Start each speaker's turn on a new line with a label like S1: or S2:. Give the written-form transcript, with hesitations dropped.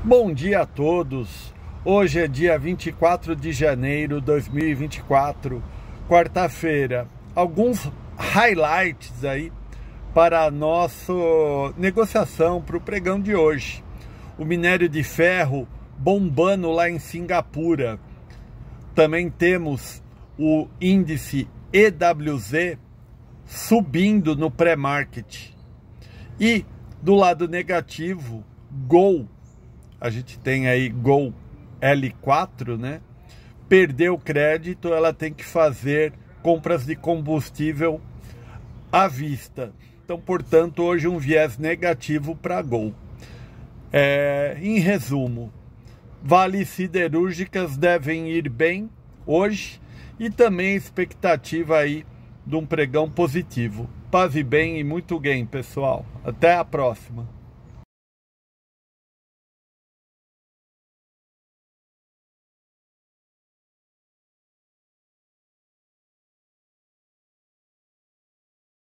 S1: Bom dia a todos. Hoje é dia 24 de janeiro de 2024, quarta-feira. Alguns highlights aí para a nossa negociação para o pregão de hoje. O minério de ferro bombando lá em Singapura. Também temos o índice EWZ subindo no pré-market. E do lado negativo, Gol. A gente tem aí Gol L4, né? Perdeu crédito, ela tem que fazer compras de combustível à vista. Então, portanto, hoje um viés negativo para Gol. Em resumo, vales siderúrgicas devem ir bem hoje e também expectativa aí de um pregão positivo. Paz e bem e muito bem, pessoal. Até a próxima.